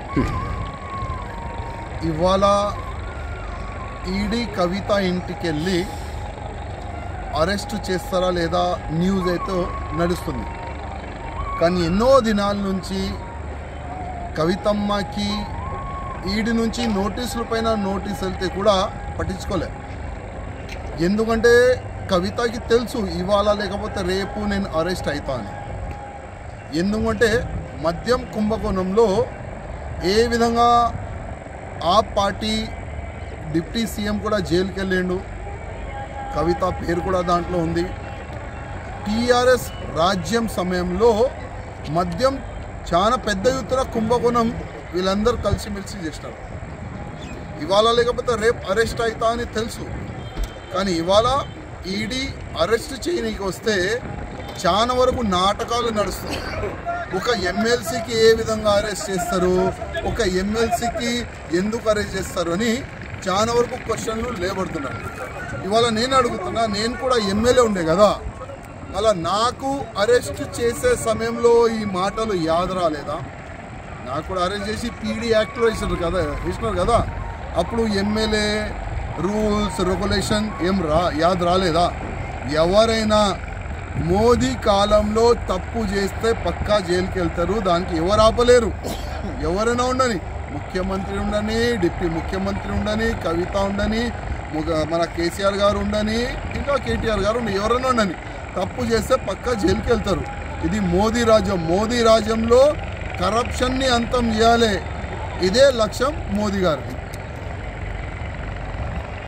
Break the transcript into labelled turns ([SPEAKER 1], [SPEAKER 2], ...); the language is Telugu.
[SPEAKER 1] ఇవాళ ఈడీ కవిత ఇంటికి వెళ్ళి అరెస్ట్ చేస్తారా లేదా న్యూస్ అయితే నడుస్తుంది. కానీ ఎన్నో దినాల నుంచి కవితమ్మకి ఈడీ నుంచి నోటీసుల పైన నోటీస్ వెళ్తే కూడా పట్టించుకోలే. ఎందుకంటే కవితకి తెలుసు ఇవాళ లేకపోతే రేపు నేను అరెస్ట్ అవుతా అని. ఎందుకంటే మద్యం కుంభకోణంలో ఏ విధంగా ఆ పార్టీ డిప్యూటీ సీఎం కూడా జైలుకి వెళ్ళిండు, కవిత పేరు కూడా దాంట్లో ఉంది. టీఆర్ఎస్ రాజ్యం సమయంలో మద్యం చాలా పెద్ద ఎత్తున కుంభకోణం వీళ్ళందరూ కలిసిమెలిసి చేసినారు. ఇవాళ లేకపోతే రేపు అరెస్ట్ అవుతా అని తెలుసు. కానీ ఇవాళ ఈడీ అరెస్ట్ చేయడానికి వస్తే చాలా వరకు నాటకాలు నడుస్తున్నాయి. ఒక ఎమ్మెల్సీకి ఏ విధంగా అరెస్ట్ చేస్తారు, ఒక ఎమ్మెల్సీకి ఎందుకు అరెస్ట్ చేస్తారు అని చాలా వరకు క్వశ్చన్లు లేబడుతున్నాయి. ఇవాళ నేను అడుగుతున్నా, నేను కూడా ఎమ్మెల్యే ఉండే కదా, అలా నాకు అరెస్ట్ చేసే సమయంలో ఈ మాటలు యాద రాలేదా? నాకు కూడా అరెస్ట్ చేసి పీడీ యాక్ట్లో వేసినారు కదా, అప్పుడు ఎమ్మెల్యే రూల్స్ రెగ్యులేషన్ ఏం యాద రాలేదా? ఎవరైనా మోదీ కాలంలో తప్పు చేస్తే పక్కా జైలుకి వెళ్తారు, దానికి ఎవరు ఆపలేరు. ఎవరైనా ఉండని, ముఖ్యమంత్రి ఉండని, డిప్యూటీ ముఖ్యమంత్రి ఉండని, కవిత ఉండని, మన కేసీఆర్ గారు ఉండని, ఇంకా కేటీఆర్ గారు ఉండని, ఎవరైనా ఉండని, తప్పు చేస్తే పక్కా జైలుకి వెళ్తారు. ఇది మోదీ రాజ్యం. మోదీ రాజ్యంలో కరప్షన్ని అంతం చేయాలి, ఇదే లక్ష్యం మోదీ గారిది.